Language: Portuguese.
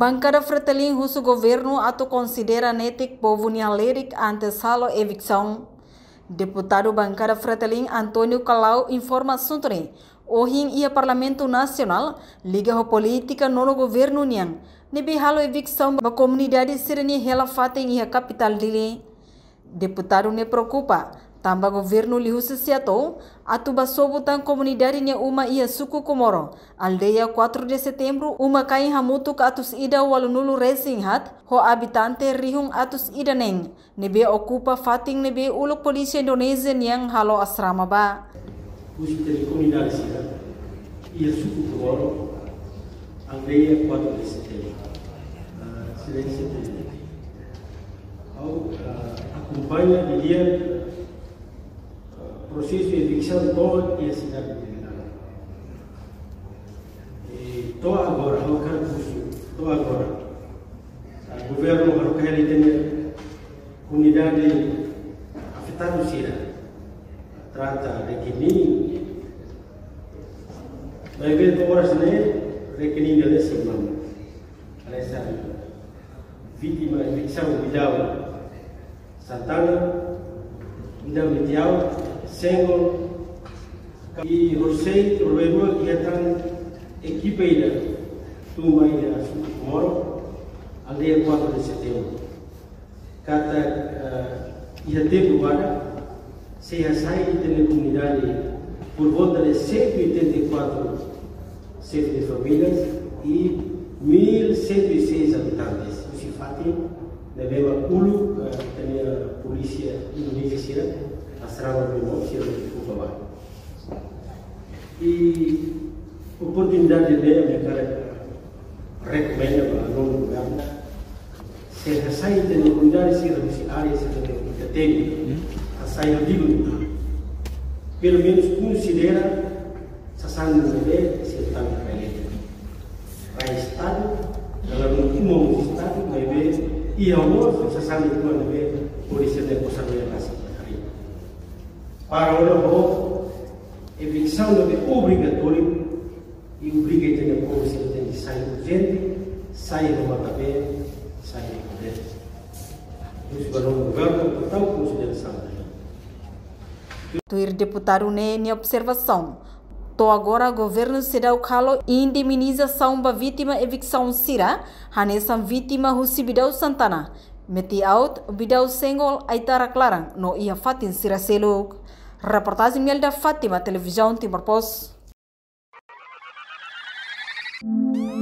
Bancada Fretilin husu governo atau considera netik povo lirik antes halo evicção. Deputado Bancada Fretilin Antônio Calau informa suntone. Ohin ia Parlamento Nacional liga a política no governo niang. Nebe halo evicção ba comunidade sireni hela fatem ia capital dele. Deputado ne preocupa. Tamba governo lihu sesiatou, atuba sobutan comunidade nya uma ia suku Komoro. Aldeia 4 de setembro, uma kain hamutu ka atus ida walunulu racing hat, ho habitante rihung atus ida neng. Nebe ocupa fating nebe uluk polisi Indonesia yang halo asrama ba. Usi dari comunidade sira, ia suku Komoro, aldeia 4 de setembro. Silêncio de acompanha de dia processo de evicção toda a cidade de Lima. E tô agora, não quero curso, tô agora. O governo não quer ter comunidade afetada Sira. Trata de requenim. Vai ver horas né, requenim de semana. Essa vítima de evicção Vidal Santana, Vidal Mitial, Senhor e Rosei, Roberto, que estão equipe ainda, turma ainda, Moro, aldeia 4 de setembro. Cada ia ter lugar, se já sai da comunidade por volta de 184 chefes de famílias e 1.106 habitantes. O Sifati, leva Ulu, tem a polícia indonésia, asrama memang sila berubah. E oportunidade de mereka recomenda para non governo se sai de comunidade sila mesti área sila que tem a sair digo pelo menos considera sasan de se tan relé para estado dalam umum estado vai ver e amor sasan de quando ver polícia de coisa de para o novo evicção não é obrigatório e obriga a ter a polícia de sair urgente, sair do matabé, sair do poder. Isso para o governo por tal consideração. Tuir deputado ne observação. To agora governo se dá o calo indemnização ba vítima evicção Sira, hanesan vítima Husibidau Santana. Meti out bidau senggol aitara clarang no ia fatin Sira seluk. Reportagem Melda Fátima, Televisão Timor Post.